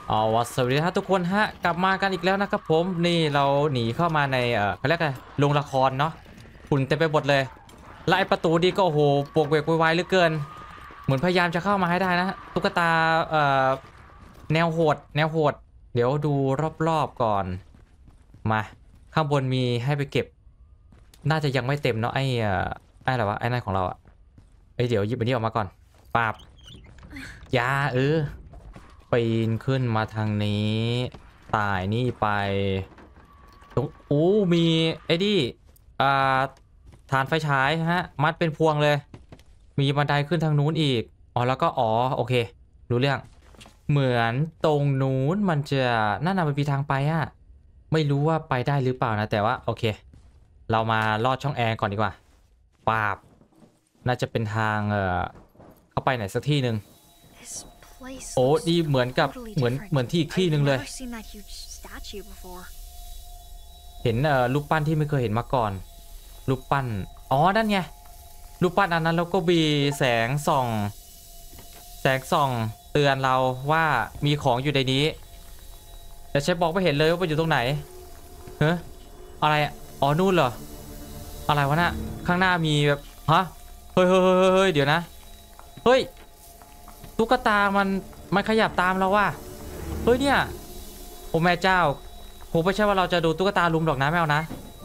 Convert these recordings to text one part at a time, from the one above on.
อ๋อสวัสดีครับทุกคนฮะกลับมากันอีกแล้วนะครับผมนี่เราหนีเข้ามาในเขาเรียกอะไรโรงละครเนาะฝุ่นเต็มไปหมดเลยและไอประตูดีก็โอ้โหปวกเวกวายเหลือเกินเหมือนพยายามจะเข้ามาให้ได้นะตุ๊กตาแนวโหดแนวโหดเดี๋ยวดูรอบๆก่อนมาข้างบนมีให้ไปเก็บน่าจะยังไม่เต็มเนาะไอ้อะไรวะไอ้นั่นของเราอะเดี๋ยวหยิบอันนี้ออกมาก่อนปาบยาปีนขึ้นมาทางนี้ไต่นี่ไปตรงมีไอ้ดิอ่าฐานไฟฉายฮะมัดเป็นพวงเลยมีบันไดขึ้นทางนู้นอีกแล้วก็โอเครู้เรื่องเหมือนตรงนู้นมันจะน่าจะมีทางไปไม่รู้ว่าไปได้หรือเปล่านะแต่ว่าโอเคเรามาลอดช่องแอร์ก่อนดีกว่าปาบน่าจะเป็นทางเข้าไปไหนสักที่หนึ่งโอ้ดีเหมือนกับเหมือนที่อีกที่หนึ่งเลยเห็นรูปปั้นที่ไม่เคยเห็นมาก่อนรูปปั้นนั่นไงรูปปั้นอันนั้นแล้วก็มีแสงส่องเตือนเราว่ามีของอยู่ในนี้แต่เชฟบอกไม่เห็นเลยว่ามันอยู่ตรงไหนเฮ้ยอะไรนู่นเหรออะไรวะน่ะข้างหน้ามีแบบฮะเฮ้ยเดี๋ยวนะเฮ้ยตุ๊กตามันขยับตามเราว่ะเฮ้ยเนี่ยโอ้แม่เจ้าผมไม่ใช่ว่าเราจะดูตุ๊กตาลุมหรอกนะแมวนะ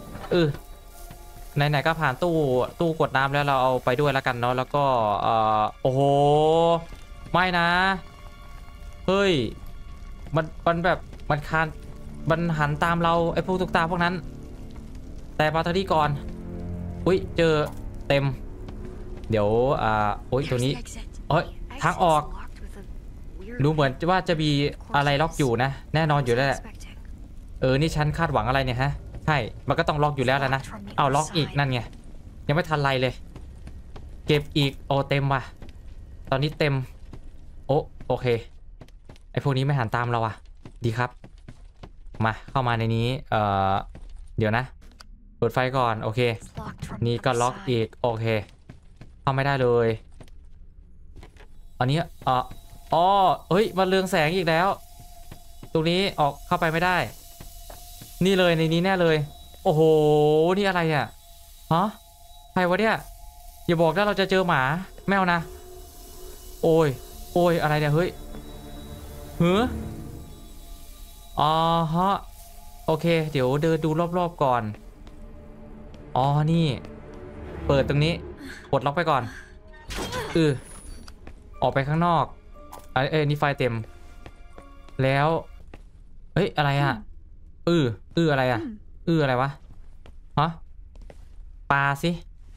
ไหนๆก็ผ่านตู้กดน้ำแล้วเราเอาไปด้วยแล้วกันเนาะแล้วก็โอ้โหไม่นะเฮ้ยมันแบบมันหันตามเราไอ้พวกตุ๊กตาพวกนั้นแต่มาทางนี้ก่อนอุ้ยเจอเต็มเดี๋ยวโอ้ยตัวนี้ทางออกดูเหมือนว่าจะมีอะไรล็อกอยู่นะแน่นอนอยู่แล้วแหละนี่ฉันคาดหวังอะไรเนี่ยฮะใช่มันก็ต้องล็อกอยู่แล้วแล้วนะล็อกอีกนั่นไงยังไม่ทันไรเลยเก็บอีกเต็มว่ะตอนนี้เต็มโอเคไอพวกนี้ไม่หันตามเราดีครับมาเข้ามาในนี้เดี๋ยวนะเปิดไฟก่อนโอเคนี่ก็ล็อกอีกโอเคเข้าไม่ได้เลยอันนี้เฮ้ยมันเรืองแสงอีกแล้วตรงนี้ออกเข้าไปไม่ได้นี่เลยในนี้แน่เลยโอ้โหนี่อะไรฮะใครวะเนี่ยอย่าบอกว่าเราจะเจอหมาแมวนะโอ้ยอะไรเนี่ยเฮ้ยฮะโอเคเดี๋ยวเดินดูรอบๆก่อนนี่เปิดตรงนี้กดล็อกไปก่อนออกไปข้างนอกนี่ไฟเต็มแล้วเฮ้ยอะไรอะไรอะไรวะปาสิ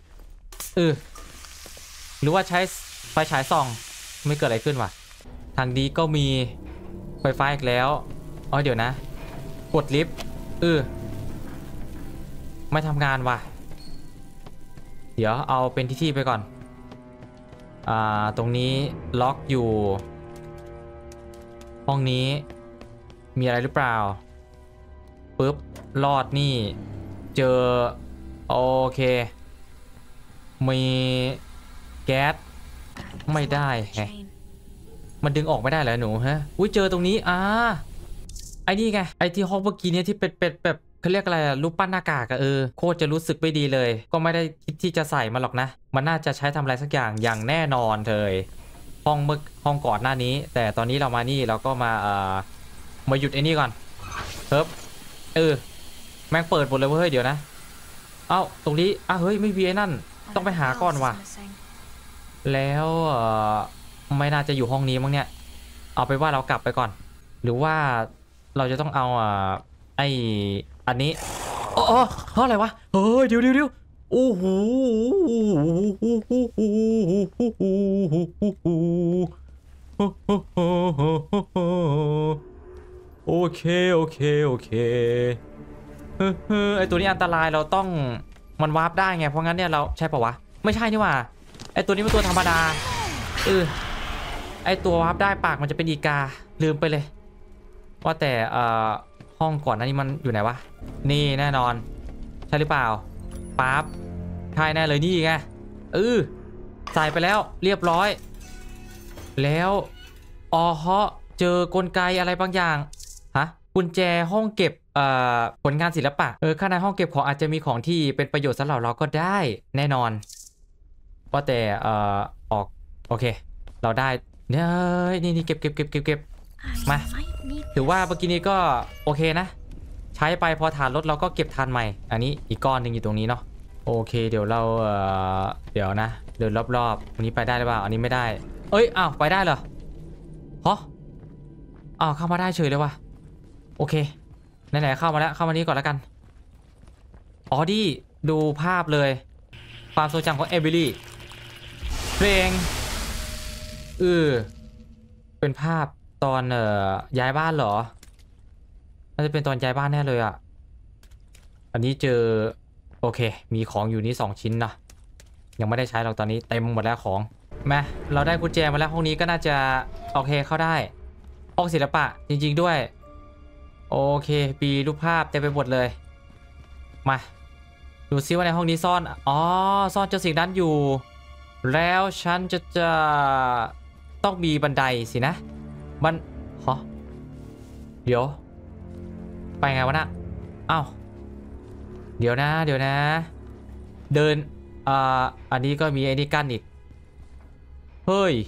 หรือว่าใช้ไฟฉายส่องไม่เกิดอะไรขึ้นวะทางนี้ก็มีไฟฟ้าอีกแล้วเดี๋ยวนะกดลิฟต์ไม่ทำงานว่ะเดี๋ยวเอาเป็นที่ไปก่อนตรงนี้ล็อกอยู่ห้องนี้มีอะไรหรือเปล่าปึ๊บลอดนี่เจอโอเคมีแก๊สไม่ได้แฮะมันดึงออกไม่ได้เหรอหนูฮะเจอตรงนี้ไอ้นี่ไงไอ้ที่ห้องเมื่อกี้เนี่ยที่เป็นแบบเขาเรียกอะไรรูปปั้นหน้ากากโคตรจะรู้สึกไม่ดีเลยก็ไม่ได้คิดที่จะใส่มาหรอกนะมันน่าจะใช้ทำอะไรสักอย่างแน่นอนเลยห้องก่อนหน้านี้แต่ตอนนี้เรามานี่เราก็มาหยุดไอ้นี่ก่อนแม่งเปิดหมดเลยเฮ้ยเดี๋ยวนะตรงนี้เฮ้ยไม่มีไอ้นั่นต้องไปหาก่อนว่ะแล้วไม่น่าจะอยู่ห้องนี้มั้งเนี่ยเอาไปว่าเรากลับไปก่อนหรือว่าเราจะต้องเอาอันนี้เพราะอะไรวะเฮ้ยเดี๋ยวโอ้โหโอเคไอตัวนี้อันตรายเราต้องมันวาร์ปได้ไงเพราะงั้นเนี่ยเราใช่ปะวะไม่ใช่นี่หว่าไอตัวนี้เป็นตัวธรรมดาไอตัววาร์ปได้ปากมันจะเป็นอีกาลืมไปเลยว่าแต่ห้องก่อนหน้านี้มันอยู่ไหนวะนี่แน่นอนใช่หรือเปล่าปั๊บใช่แน่เลยนี่ไงใส่ไปแล้วเรียบร้อยแล้วเจอกลไกอะไรบางอย่างฮะกุญแจห้องเก็บผลงานศิลปะข้างในห้องเก็บของอาจจะมีของที่เป็นประโยชน์สำหรับเราก็ได้แน่นอนว่าแต่ออกโอเคเราได้เนี่ยนี่เก็บมาถือว่าเมื่อกี้นี้ก็โอเคนะใช้ไปพอฐานรถเราก็เก็บทานใหม่อันนี้อีกก้อนหนึ่งอยู่ตรงนี้เนาะโอเคเดี๋ยวเราเดี๋ยวนะเดินรอบๆวันนี้ไปได้หรือเปล่าอันนี้ไม่ได้เอ้ยอ้าวไปได้เหรอฮะอ้าวเข้ามาได้เฉยเลยว่ะโอเคไหนๆเข้ามาแล้วเข้ามานี้ก่อนแล้วกันอ๋อดีดูภาพเลยความทรงจำของเอมิลี่เพลงเป็นภาพตอนย้ายบ้านเหรอน่าจะเป็นตอนย้ายบ้านแน่เลยอ่ะอันนี้เจอโอเคมีของอยู่นี่2ชิ้นนะยังไม่ได้ใช้หรอกตอนนี้เต็มหมดแล้วของมาเราได้กุญแจมาแล้วห้องนี้ก็น่าจะโอเคเข้าได้ห้องศิลปะจริงๆด้วยโอเคปีรูปภาพเต็มไปหมดเลยมาดูซิว่าในห้องนี้ซ่อนซ่อนเจ้าสิ่งนั้นอยู่แล้วฉันจะต้องมีบันไดสินะเดี๋ยวไปไงวะนะอ้าวเดี๋ยวนะเดินอันนี้ก็มีไอ้นี่กั้นอีกเฮ้ย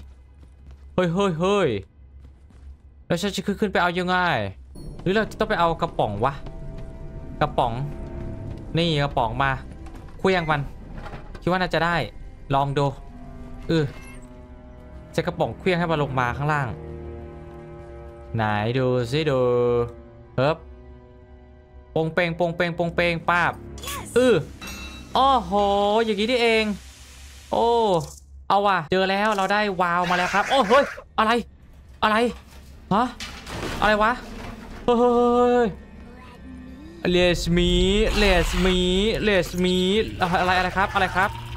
แล้วฉันจะขึ้นไปเอายังไงหรือเราจะต้องไปเอากระป๋องวะกระป๋องนี่กระป๋องมาเคลื่องมันคิดว่าน่าจะได้ลองดูจะกระป๋องเคลื่องให้มันลงมาข้างล่างไหนดูสิดูเฮ้ยปงเปงป้าบอ้อโหอย่างนี้นี่เองโอ้เอาว่ะเจอแล้วเราได้วาวมาแล้วครับโอ้เฮ้ยอะไรฮะอะไรวะเฮ้ยเลสมีอะไรครับฮะ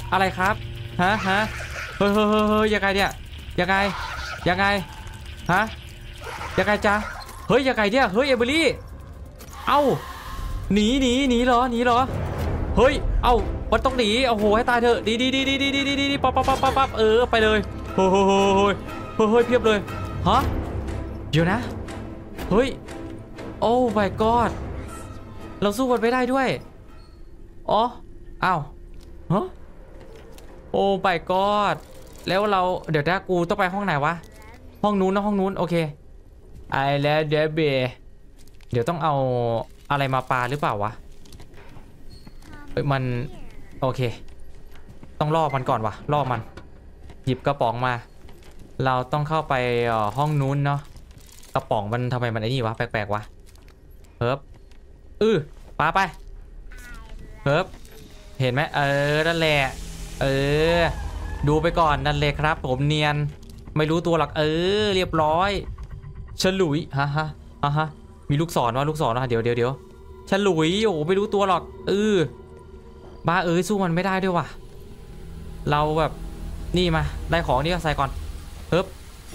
เฮ้ยยังไงเนี่ยยังไงฮะยังไงจ๊ะเฮ้ยยังไงเนี่ยเฮ้ยเอเบอรี่เอ้าหนีเหรอเฮ้ยเอ้ามันต้องหนีโอ้โหให้ตายเถอะดีปั๊บไปเลยเฮ้ยเพียบเลยฮะเดี๋ยวนะเฮ้ยโอ้ my god เราสู้มันไม่ได้ด้วยอ๋ออ้าวฮะโอ้ my god แล้วเราเดี๋ยวกูต้องไปห้องไหนวะห้องนู้นโอเคไอแล้วเดี๋ยวต้องเอาอะไรมาปาหรือเปล่าวะมันโอเคต้องล่อมันก่อนวะล่อมันหยิบกระป๋องมาเราต้องเข้าไปห้องนู้นเนาะกระป๋องมันทำไมมันไอ้นี่วะแปลกๆวะเฮิบปาไปเฮิบเห็นไหมนั่นแหละดูไปก่อนนั่นเลยครับผมเนียนไม่รู้ตัวหรอกเรียบร้อยฉลุยฮะมีลูกศรวะเดี๋ยวฉลุยโอ้ไม่รู้ตัวหรอกบ้าสู้มันไม่ได้ด้วยว่ะเราแบบนี่มาได้ของนี่ก็ใส่ก่อนเฮ้บ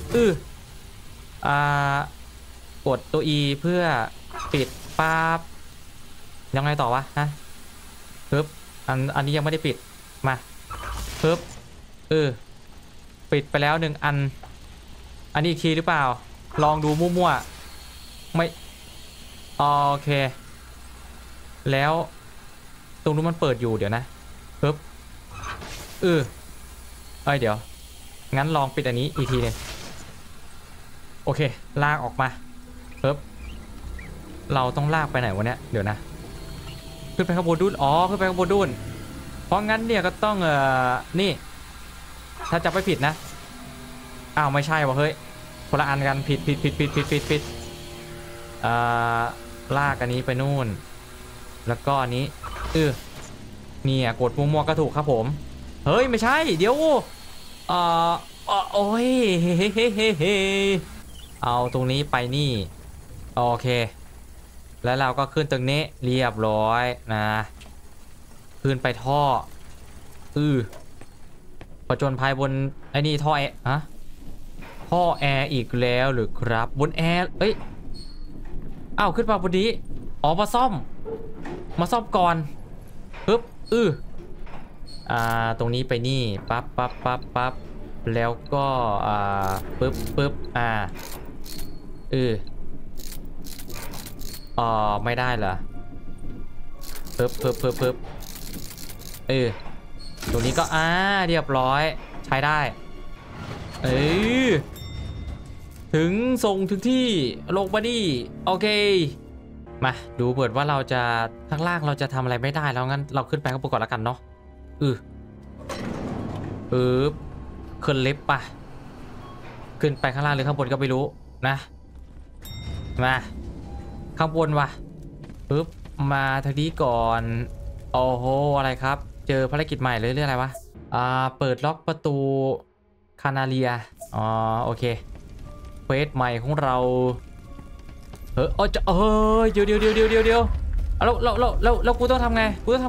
กดตัว E เพื่อปิดปั๊บยังไงต่อวะฮะเฮ้บอันนี้ยังไม่ได้ปิดมาเฮ้บปิดไปแล้ว1 อันอันนี้อีกทีหรือเปล่าลองดูมั่วๆไม่โอเคแล้วตรงนู้นมันเปิดอยู่เดี๋ยวนะปึ๊บเดี๋ยวงั้นลองปิดอันนี้อีกทีนึงโอเคลากออกมาปึ๊บเราต้องลากไปไหนวะเนี่ยเดี๋ยวนะขึ้นไปข้างบนดุนขึ้นไปข้างบนดุนเพราะงั้นเนี่ยก็ต้องนี่ถ้าจะไม่ผิดนะอ้าวไม่ใช่วะเฮ้ยคนละอันกันผิดลากอันนี้ไปนู่นแล้วก็อันนี้เนี่ยกดมัวๆก็ถูกครับผมเฮ้ยไม่ใช่เดี๋ยวโอ้ยเอาตรงนี้ไปนี่โอเคแล้วเราก็ขึ้นตรงนี้เรียบร้อยนะขึ้นไปท่อผจญภัยบนไอ้นี่ท่อแอร์ท่อแอร์อีกแล้วหรือครับบนแอร์ขึ้นมาบนนี้มาซ่อมก่อนปึ๊บตรงนี้ไปนี่ปั๊บแล้วก็ปึ๊บไม่ได้เหรอเพิ่มตรงนี้ก็เรียบร้อยใช้ได้ถึงส่งถึงที่ลงมาดิโอเคมาดูเปิดว่าเราจะข้างล่างเราจะทำอะไรไม่ได้แล้วงั้นเราขึ้นไปข้างบนก่อนแล้วกันเนาะขึ้นลิฟต์ป่ะขึ้นไปข้างล่างหรือข้างบนก็ไม่รู้นะมาข้างบนว่ะมาทางนี้ก่อนโอ้โหอะไรครับเจอภารกิจใหม่เลยเรื่องอะไรวะเปิดล็อกประตูคานาเรียโอเคเควสใหม่ของเราเดี๋ยวแล้วกูต้องทำไงเฮ้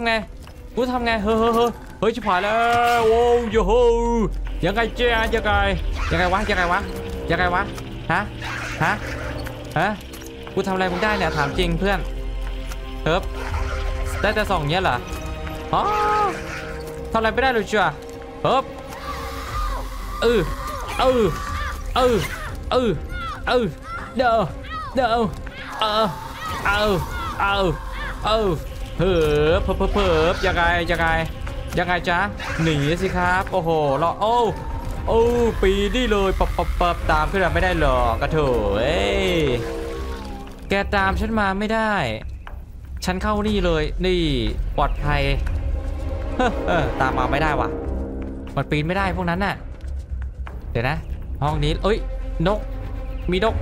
ยชิบหายแล้วโว้ยโยโหยังไงเจ๊ยังไงวะฮะกูทำอะไรมึงได้เนี่ยถามจริงเพื่อนได้แต่ส่องเงี้ยเหรอทำอะไรไม่ได้เลยจ้ะเดี๋ยวยังไงจ๊ะหนีสิครับโอ้โหรอปีนี่เลยปับตามขึ้นมาไม่ได้หรอกกระโถแกตามฉันมาไม่ได้ฉันเข้านี่เลยนี่ปลอดภัยตามมาไม่ได้ว่ะมันปีนไม่ได้พวกนั้นน่ะเดี๋ยวนะห้องนี้นกมีนก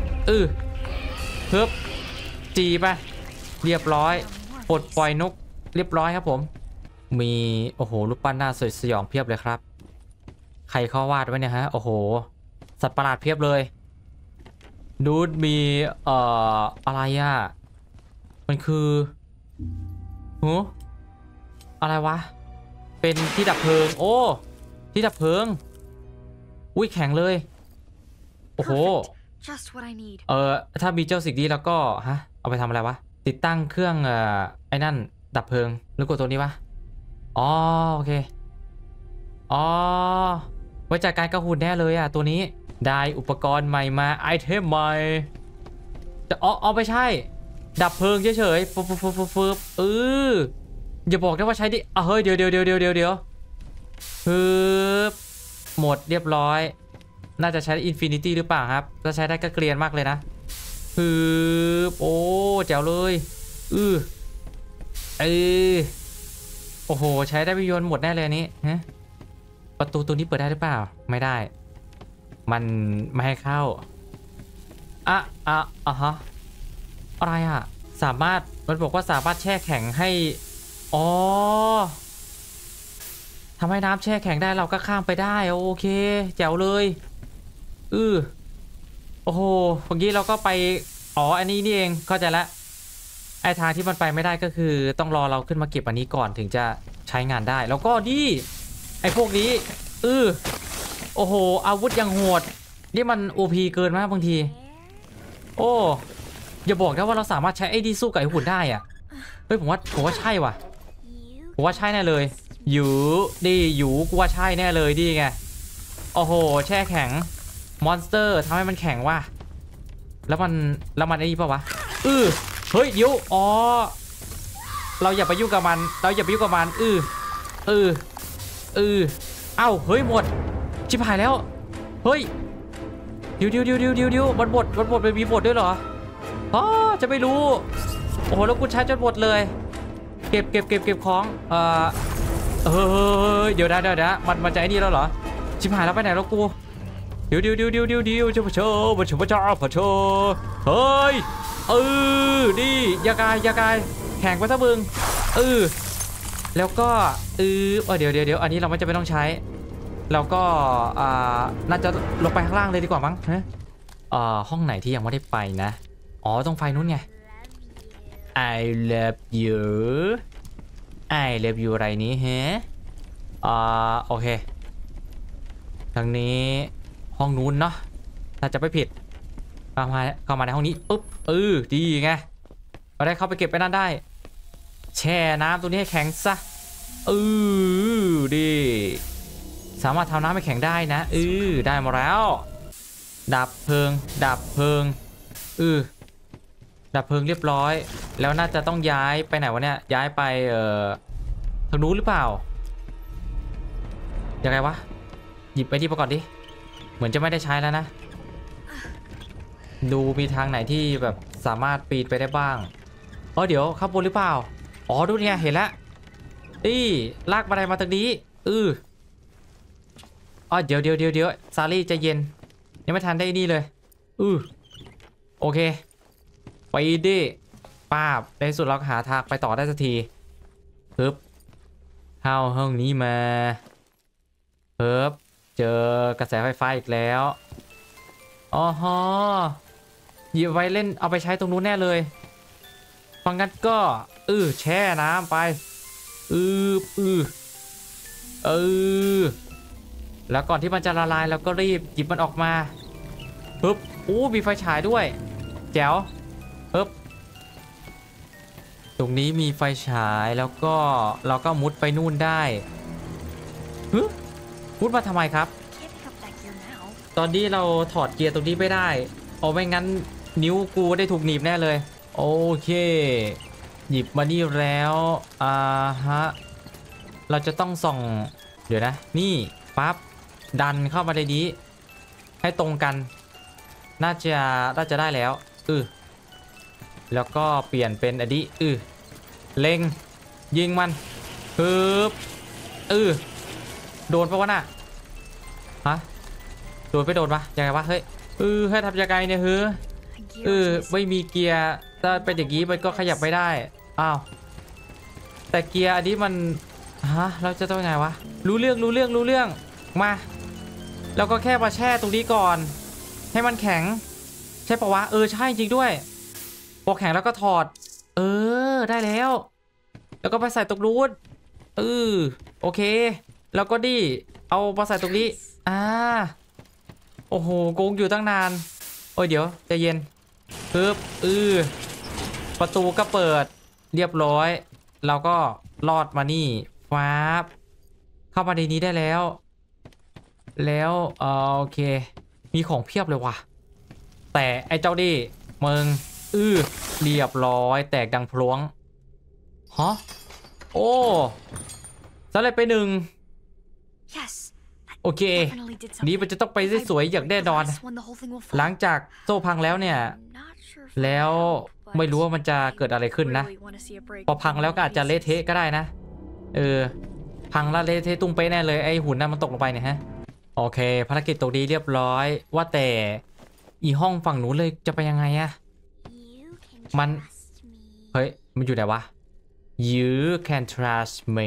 จีไปเรียบร้อยปลดปล่อยนกเรียบร้อยครับผมมีโอ้โหรูปปั้นหน้าสยดสยองเพียบเลยครับใครเขาวาดไว้เนี่ยฮะโอ้โหสัตว์ประหลาดเพียบเลยดูมีอะไรมันคืออะไรวะเป็นที่ดับเพลิงที่ดับเพลิงอุ้ยแข็งเลยโอ้โหถ้ามีเจ้าสิ่งนี้แล้วก็เอาไปทำอะไรวะติดตั้งเครื่องไอ้นั่นดับเพลิงหรือกดตัวนี้วะโอเคไว้จัดการกระหุ่นแน่เลยตัวนี้ได้อุปกรณ์ใหม่มาไอเทมใหม่จะไม่ใช่ดับเพลิงเฉยๆอย่าบอกได้ว่าใช้ดิเฮ้ยเดี๋ยวหมดเรียบร้อยน่าจะใช้อินฟินิตี้หรือเปล่าครับถ้าใช้ได้ก็เกรียนมากเลยนะแจ๋วเลยโอ้โหใช้ได้ไม่ยนหมดแน่เลยนี้ประตูตัวนี้เปิดได้หรือเปล่าไม่ได้มันไม่ให้เข้าอะไรสามารถมันบอกว่าสามารถแช่แข็งให้ทำให้น้ำแช่แข็งได้เราก็ข้ามไปได้โอเคแจ๋วเลยโอ้โหเมื่อกี้เราก็ไปอันนี้นี่เองเข้าใจแล้วไอทางที่มันไปไม่ได้ก็คือต้องรอเราขึ้นมาเก็บอันนี้ก่อนถึงจะใช้งานได้แล้วก็ไอพวกนี้โอ้โหอาวุธยังโหดนี่มัน OP เกินมากบางทีอย่าบอกนะว่าเราสามารถใช้ไอ้ดีสู้กับไอ้หุ่นได้เฮ้ยผมว่าใช่ว่ะผมว่าใช่แน่เลยอยู่กูว่าใช่แน่เลยไงโอ้โหแช่แข็งมอนสเตอร์ทำให้มันแข็งว่ะแล้วมันไอ้นี่ป่าวะเฮ้ยเดี๋ยวเราอย่าไปยุ่งกับมันเอ้าเฮ้ยหมดชิบหายแล้วเฮ้ยเดี๋ยวมันบดเป็นมีบดด้วยเหรอจะไม่รู้โอ้โหแล้วกูใช้จนหมดเลยเก็บของเดี๋ยวนะมันจะไอ้นี่แล้วเหรอชิบหายแล้วไปไหนแล้วกูเดี๋ยวเจ้าพระเจ้าเฮ้ยนี่ยากายแข่งไปซะมึงแล้วก็เดี๋ยวอันนี้เราไม่จะไม่ต้องใช้แล้วก็น่าจะลงไปข้างล่างเลยดีกว่ามั้งห้องไหนที่ยังไม่ได้ไปนะต้องไฟนู้นไง I love you อะไรนี้โอเคทางนี้ห้องนู้นเนาะถ้าจะไม่ผิดเข้ามาในห้องนี้ปุ๊บดีไงเราได้เข้าไปเก็บไปนั่นได้แช่น้ำตัวนี้ให้แข็งซะดีสามารถทำน้ำให้แข็งได้นะได้มาแล้วดับเพลิงดับเพลิงเรียบร้อยแล้วน่าจะต้องย้ายไปไหนวะเนี่ยย้ายไปทางนู้นหรือเปล่ายังไงวะหยิบไปที่ประกอบดิเหมือนจะไม่ได้ใช้แล้วนะดูมีทางไหนที่แบบสามารถปีนไปได้บ้างเดี๋ยวข้างบนหรือเปล่าอ๋อดูเนี่ยเห็นแล้วลากบันไดมาตรงนี้เดี๋ยวซารี่ใจเย็นยังไม่ทันได้นี่เลยโอเคไปดิป้าบในสุดเราหาทางไปต่อได้สักทีปึ๊บเข้าห้องนี้มาปึ๊บเจอกระแสไฟฟ้าอีกแล้วอ๋อฮะหยิบไว้เล่นเอาไปใช้ตรงนู้นแน่เลยฟังงั้นก็แช่น้ำไปแล้วก่อนที่มันจะละลายเราก็รีบหยิบมันออกมาปึ๊บมีไฟฉายด้วยแจ๋วปึ๊บตรงนี้มีไฟฉายแล้วก็เราก็มุดไปนู่นได้มุดมาทำไมครับตอนนี้เราถอดเกียร์ตรงนี้ไม่ได้ไม่งั้นนิ้วกูได้ถูกหนีบแน่เลยโอเคหยิบมานี่แล้วฮะเราจะต้องส่องเดี๋ยวนะนี่ปั๊บดันเข้ามาในนี้ให้ตรงกันน่าจะได้แล้วแล้วก็เปลี่ยนเป็นอดีเล็งยิงมันปึ๊บโดนปะวะน่ะฮะโดนไปโดนปะยังไงวะเฮ้ยให้ทำยังไงเนี่ยไม่มีเกียร์ถ้าเป็นอย่างนี้มันก็ขยับไม่ได้อ้าวแต่เกียร์อันนี้มันเราจะต้องยังไงวะรู้เรื่องมาเราก็แค่มาแช่ตรงนี้ก่อนให้มันแข็งใช่ปะวะใช่จริงด้วยพอแข็งแล้วก็ถอดได้แล้วแล้วก็ไปใส่ตรงนู้นโอเคแล้วก็เอามาใส่ตรงนี้โอ้โหโกงอยู่ตั้งนานเดี๋ยวใจเย็นปึ๊บประตูก็เปิดเรียบร้อยเราก็ลอดมานี่ฟ้าเข้ามาในนี้ได้แล้วโอเคมีของเพียบเลยว่ะแต่ไอ้เจ้ามึงเรียบร้อยแตกดังพลวงฮะโอ้สำเร็จไปหนึ่งโอเคนี้มันจะต้องไปได้สวยอย่างแน่นอนหลังจากโซ่พังแล้วเนี่ยแล้วไม่รู้ว่ามันจะเกิดอะไรขึ้นนะพอพังแล้วก็อาจจะเละเทะก็ได้นะพังแล้วเละเทะตุ้มเป๊ะแน่เลยไอ้หุ่นนั้นมันตกลงไปเนี่ยฮะโอเคภารกิจตรงนี้เรียบร้อยว่าแต่อีห้องฝั่งหนูเลยจะไปยังไงอะมันเฮ้ยมันอยู่ไหนวะ You can trust me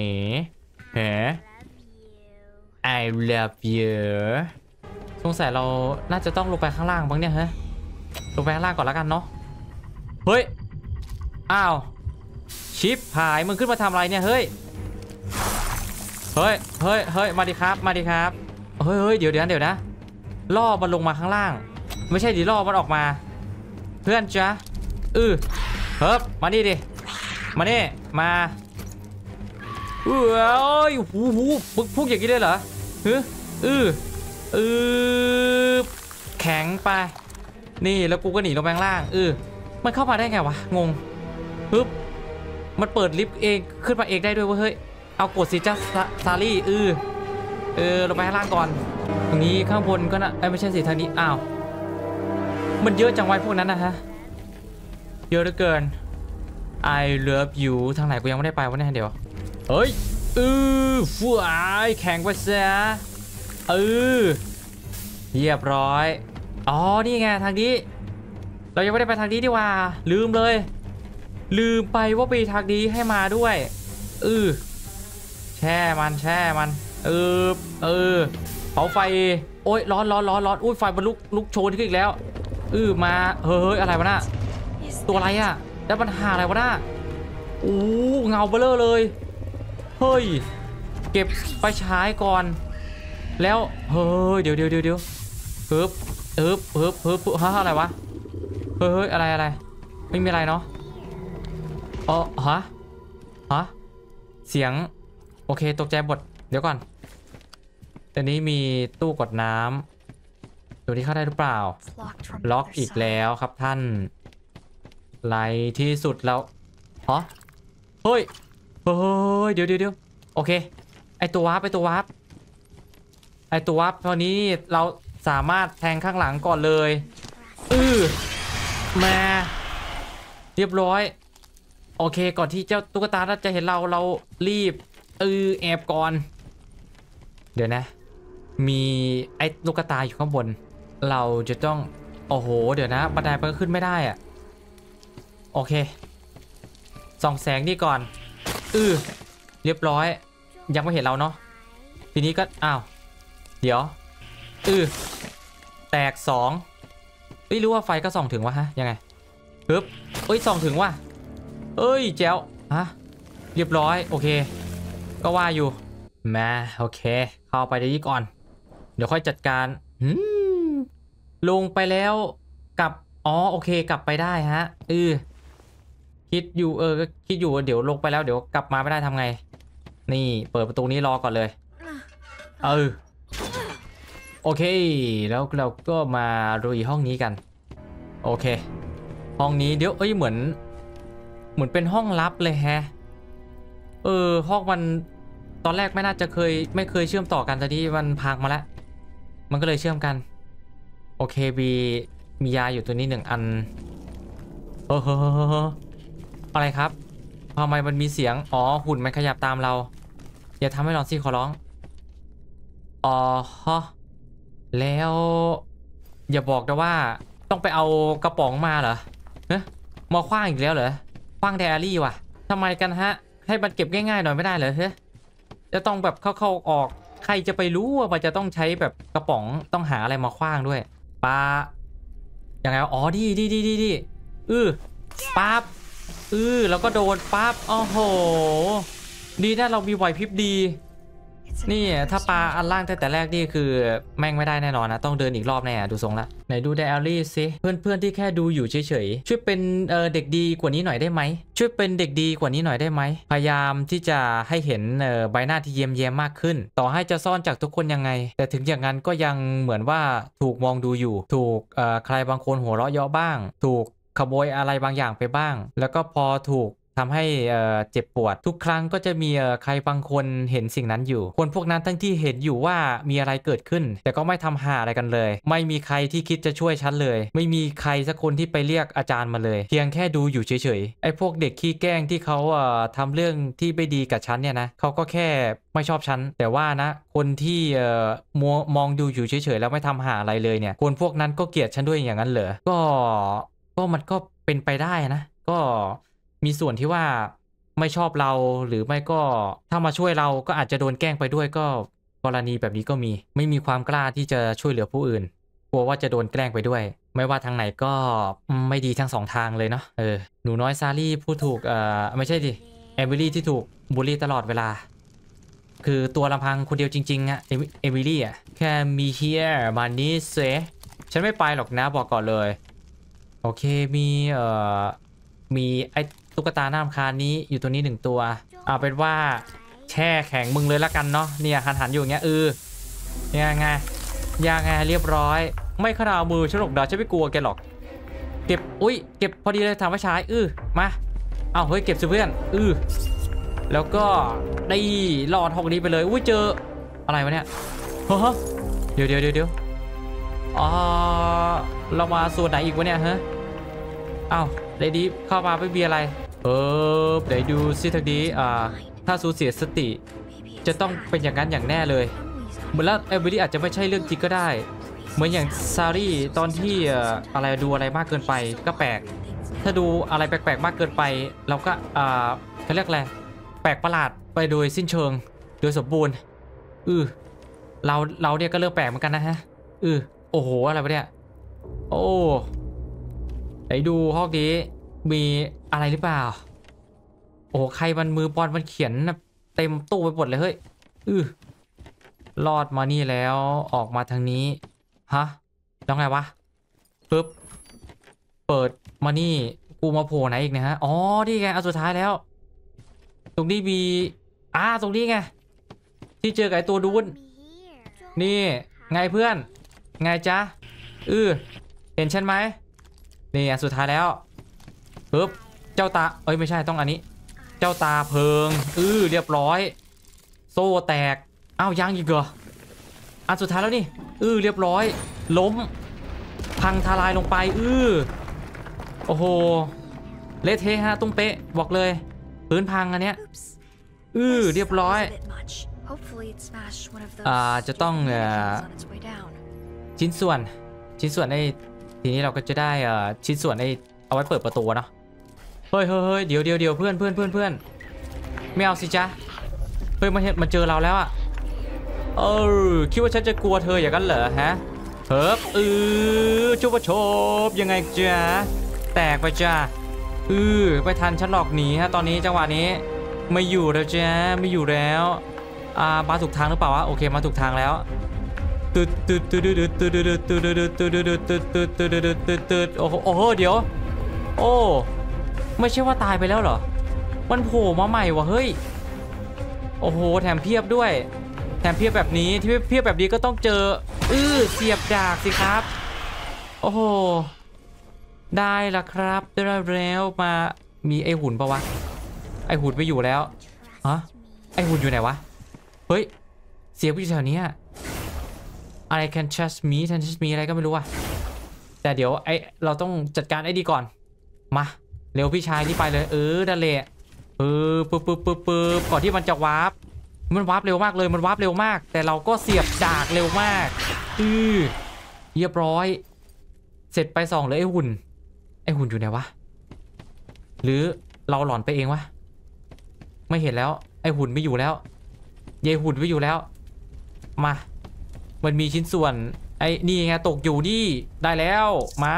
I love you สงสัยเราน่าจะต้องลงไปข้างล่างบ้างเนี่ยฮะลงไปข้างล่างก่อนแล้วกันเนาะเฮ้ยอ้าวชิปหายมึงขึ้นมาทำอะไรเนี่ยเฮ้ยมาดิครับเฮ้ยเดี๋ยวนะล่อมันลงมาข้างล่างไม่ใช่ดิล่อมันออกมาเพื่อนจ๊ะเฮ้ยมาดิมานี่มาหูมึงพูดอย่างนี้ได้เหรอแข็งไปนี่แล้วกูก็หนีลงไปข้างล่างมันเข้ามาได้ไงวะงงปึ๊บมันเปิดลิฟต์เองขึ้นมาเองได้ด้วยเว้ยเฮ้ยเอากดสิจ้าซารี่ลงไปข้างล่างก่อนตรงนี้ข้างบนก็นะไม่ใช่สิทางนี้อ้าวมันเยอะจังไว้พวกนั้นนะฮะเยอะเหลือเกิน I love you ทางไหนกูยังไม่ได้ไปวะเนี่ยเดี๋ยวเฮ้ยฟูแข่งไปซะเรียบร้อยอ๋อนี่ไงทางนี้เรายังไม่ได้ไปทางนี้ดีกว่าลืมไปว่าไปทางนี้ให้มาด้วยแช่มันเผาไฟโอ้ยร้อนอุ้ยไฟมันลุกโชนขึ้นอีกแล้วมาเฮ้ยอะไรวะน่ะตัวอะไรอ่ะแล้วมันหาอะไรวะน่ะเงาเบลอเลยเฮ้ยเก็บไฟฉายก่อนแล้วเฮ้ยเดี๋ยวปึ๊บอะไรวะเฮ้ยอะไรไม่มีอะไรเนาะฮะเสียงโอเคตกใจหมดเดี๋ยวก่อนตอนนี้มีตู้กดน้ตัวนี้เข้าได้หรือเปล่า ล็อกอีกแล้วครับท่านไล่ที่สุดแล้วฮะเฮ้ยเฮ้ยเดี๋ยวโอเคไอตัววาร์ปตอนนี้เราสามารถแทงข้างหลังก่อนเลยมาเรียบร้อยโอเคก่อนที่เจ้าตุ๊กตาจะเห็นเรารีบแอบก่อนเดี๋ยวนะมีไอ้ตุ๊กตาอยู่ข้างบนเราจะต้องโอ้โหเดี๋ยวนะบันไดมันก็ขึ้นไม่ได้อะโอเคส่องแสงนี่ก่อนเรียบร้อยยังไม่เห็นเราเนาะทีนี้ก็อ้าวเดี๋ยวแตก2ไม่รู้ว่าไฟก็ส่องถึงวะฮะยังไงปึ๊บส่องถึงว่ะแจ๋วฮะเรียบร้อยโอเคก็ว่าอยู่มาโอเคเข้าไปได้ก่อนเดี๋ยวค่อยจัดการลงไปแล้วกลับโอเคกลับไปได้ฮะคิดอยู่ก็คิดอยู่เดี๋ยวลงไปแล้วเดี๋ยวกลับมาไม่ได้ทำไงนี่เปิดประตูนี้รอก่อนเลยโอเคแล้วเราก็มาดูห้องนี้กันโอเคห้องนี้เดี๋ยวเหมือนเป็นห้องลับเลยแฮะห้องมันตอนแรกไม่เคยเชื่อมต่อกันแต่ที่มันพังมาแล้วมันก็เลยเชื่อมกันโอเคมียาอยู่ตัวนี้1 อันอะไรครับทำไมมันมีเสียงหุ่นมันขยับตามเราอย่าทำให้ร้อนสิขอร้องฮะแล้วอย่าบอกนะว่าต้องไปเอากระป๋องมาเหรอมาคว้างอีกแล้วเหรอคว้างไดอารี่ว่ะทำไมกันฮะให้มันเก็บง่ายๆหน่อยไม่ได้เหรอจะต้องแบบเข้าออกใครจะไปรู้ว่ามันจะต้องใช้แบบกระป๋องต้องหาอะไรมาคว้างด้วยปาอย่างไรดีปั๊บแล้วก็โดนปั๊บโอ้โหดีนะเรามีไหวพริบดีนี่ถ้าปลาอันล่างแต่แรกนี่คือแม่งไม่ได้แน่นอนนะต้องเดินอีกรอบแน่ดูทรงละไหนดูไดอารี่ซิเพื่อนที่แค่ดูอยู่เฉยๆช่วยเป็นเด็กดีกว่านี้หน่อยได้ไหมช่วยเป็นเด็กดีกว่านี้หน่อยได้ไหมพยายามที่จะให้เห็นใบหน้าที่เย้มมากขึ้นต่อให้จะซ่อนจากทุกคนยังไงแต่ถึงอย่างนั้นก็ยังเหมือนว่าถูกมองดูอยู่ถูกใครบางคนหัวเราะเยาะบ้างถูกขโมยอะไรบางอย่างไปบ้างแล้วก็พอถูกทำให้เจ็บปวดทุกครั้งก็จะมีใครบางคนเห็นสิ่งนั้นอยู่คนพวกนั้นทั้งที่เห็นอยู่ว่ามีอะไรเกิดขึ้นแต่ก็ไม่ทำหาอะไรกันเลยไม่มีใครที่คิดจะช่วยฉันเลยไม่มีใครสักคนที่ไปเรียกอาจารย์มาเลยเพียงแค่ดูอยู่เฉยๆไอ้พวกเด็กขี้แกล้งที่เขาทำเรื่องที่ไม่ดีกับฉันเนี่ยนะเขาก็แค่ไม่ชอบฉันแต่ว่านะคนที่มองดูอยู่เฉยๆแล้วไม่ทำหาอะไรเลยเนี่ยคนพวกนั้นก็เกลียดฉันด้วยอย่างนั้นเหรอก็มันก็เป็นไปได้นะก็มีส่วนที่ว่าไม่ชอบเราหรือไม่ก็ถ้ามาช่วยเราก็อาจจะโดนแกล้งไปด้วยก็กรณีแบบนี้ก็มีไม่มีความกล้าที่จะช่วยเหลือผู้อื่นกลัวว่าจะโดนแกล้งไปด้วยไม่ว่าทางไหนก็ไม่ดีทั้ง2 ทางเลยเนาะหนูน้อยซารี่ผู้ถูกไม่ใช่ดิเอมิลี่ที่ถูกบูลลี่ตลอดเวลาคือตัวลำพังคนเดียวจริงๆอะเอมิลี่อะแค่มีเฮียมานี่เซฉันไม่ไปหรอกนะบอกก่อนเลยโอเคมีไอ้ตุ๊กตาหน้ารำคาญนี้อยู่ตัวนี้1 ตัวเอาเป็นว่าแช่แข็งมึงเลยละกันเนาะเนี่ยหันอยู่อย่างเงี้ยยังไงเรียบร้อยไม่ขนาดมือฉันหรอกเดี๋ยวฉันไม่กลัวแกหรอกเก็บเก็บพอดีเลยทำให้ใช้มาเอาเฮ้ยเก็บสิเพื่อนแล้วก็ได้รอดห้องนี้ไปเลยเจออะไรวะเนี่ยเดี๋ยวเรามาส่วนไหนอีกวะเนี่ยอ้าวเดดีเข้ามาไม่มีอะไรเดี๋ยวดูซิทางนี้ถ้าสูญเสียสติจะต้องเป็นอย่างนั้นอย่างแน่เลยเหมือนแล้วเอมิลี่อาจจะไม่ใช่เรื่องจริงก็ได้เหมือนอย่างซารี่ตอนที่อะไรดูอะไรมากเกินไปก็แปลกถ้าดูอะไรแปลกๆมากเกินไปเราก็เขาเรียกอะไรแปลกประหลาดไปโดยสิ้นเชิงโดยสมบูรณ์เราเนี่ยก็เริ่มแปลกเหมือนกันนะฮะโอ้โหอะไรวะเนี่ยโอ้ไหนดูห้องนี้มีอะไรหรือเปล่าโอ้ใครมันมือบอลมันเขียนเต็มตู้ไปหมดเลยเฮ้ยรอดมานี่แล้วออกมาทางนี้แล้วไงวะปึ๊บเปิดมานี่กูมาโผล่ไหนอีกนะฮะนี่ไงเอาสุดท้ายแล้วตรงนี้มีตรงนี้ไงที่เจอกับไอ้ตัวดูนนี่ไงเพื่อนไงจ๊ะเห็นฉันไหมนี่อันสุดท้ายแล้วปึ๊บเจ้าตาเอ้ยไม่ใช่ต้องอันนี้เจ้าตาเพลิงเรียบร้อยโซ่แตกอ้าวยังอีกเหรออันสุดท้ายแล้วนี่เรียบร้อยล้มพังทลายลงไปโอ้โหเละเทะฮะตุ้งเป๊ะบอกเลยพื้นพังอันเนี้ยเรียบร้อยจะต้องชิ้นส่วนไอ้ทีนี้เราก็จะได้ชิ้นส่วนไอ้เอาไว้เปิดประตูเนาะเฮ้ยเดี๋ยวเพื่อนไม่เอาสิจ๊ะเฮ้ยมันเจอเราแล้วอะคิดว่าฉันจะกลัวเธออย่างนั้นเหรอฮะเฮิบชุบโชบยังไงจ๊ะแตกไปจ้าไม่ทันฉันหลอกหนีฮะตอนนี้จังหวะนี้ไม่อยู่แล้วจ้าไม่อยู่แล้วมาถูกทางหรือเปล่าวะโอเคมาถูกทางแล้วโอ้โหเดี๋ยวโอ้ไม่ใช่ว่าตายไปแล้วเหรอมันโผล่มาใหม่วะเฮ้ยโอ้โหแถมเพียบด้วยแถมเพียบแบบนี้ที่เพียบแบบนี้ก็ต้องเจอเสียบดาบสิครับโอ้โหได้ละครับได้แล้วมามีไอหุ่นปะวะไอหุ่นไม่อยู่แล้วฮะไอหุ่นอยู่ไหนวะเฮ้ยเสียงอยู่แถวนี้อะไร can trust meอะไรก็ไม่รู้ว่ะแต่เดี๋ยวเราต้องจัดการไอ้ดีก่อนมาเร็วพี่ชายนี่ไปเลยนั่นแหละปึ๊บก่อนที่มันจะวาร์ปเร็วมากเลยมันวาร์ปเร็วมากแต่เราก็เสียบดากเร็วมากเรียบร้อยเสร็จไป2เลยไอ้หุ่นอยู่ไหนวะหรือเราหลอนไปเองวะไม่เห็นแล้วไอ้หุ่นไม่อยู่แล้วยายหุ่นไม่อยู่แล้วมามันมีชิ้นส่วนไอ้นี่ไงตกอยู่นี่ได้แล้วมา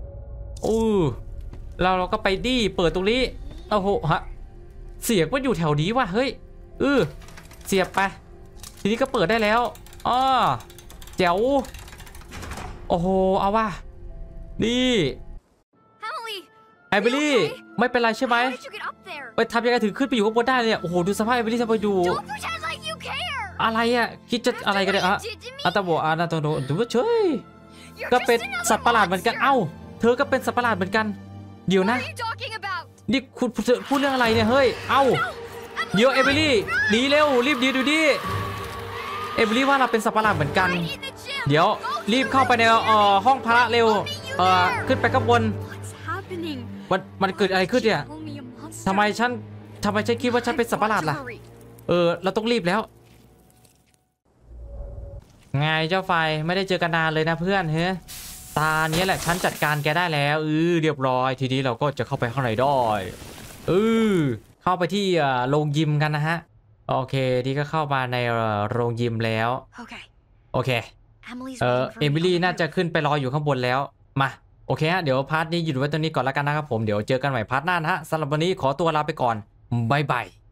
เราก็ไปดิเปิดตรงนี้โอ้โหฮะเสียงว่าอยู่แถวนี้ว่ะเฮ้ยเสียบไปทีนี้ก็เปิดได้แล้วแจ๋วโอ้โหเอาว่ะนี่ไอเบลลี่ไม่เป็นไรใช่ไหมไปทำยังไงถึงขึ้นไปอยู่ข้างบนได้เนี่ยโอ้โหดูสภาพไอเบลลี่ทำไปดูอะไรคิดจะอะไรกันเนี่ยตาโบนาโตโนดูว่าเฉยก็เป็นสัตว์ประหลาดเหมือนกันเธอก็เป็นสัตว์ประหลาดเหมือนกันเดี๋ยวนะนี่คุณพูดเรื่องอะไรเนี่ยเฮ้ยเดี๋ยวเอเบลี่หนีเร็วรีบหนีดูดิเอเบลี่ว่าเราเป็นสัตว์ประหลาดเหมือนกันเดี๋ยวรีบเข้าไปในห้องพระเร็วขึ้นไปข้างบนมันเกิดอะไรขึ้นเนี่ยทำไมฉันคิดว่าฉันเป็นสัตว์ประหลาดล่ะเราต้องรีบแล้วไงเจ้าไฟไม่ได้เจอกันนานเลยนะเพื่อนเฮ้ยตาเนี้ยแหละฉันจัดการแกได้แล้วเรียบร้อยทีนี้เราก็จะเข้าไปข้างในได้เข้าไปที่โรงยิมกันนะฮะโอเคนี่ก็เข้ามาในโรงยิมแล้วโอเคเอมิลี่น่าจะขึ้นไปรออยู่ข้างบนแล้วมาโอเคฮะเดี๋ยวพาร์ทนี้หยุดไว้ตรงนี้ก่อนแล้วกันนะครับผมเดี๋ยวเจอกันใหม่พาร์ทหน้านะฮะสำหรับวันนี้ขอตัวลาไปก่อนบ๊ายบาย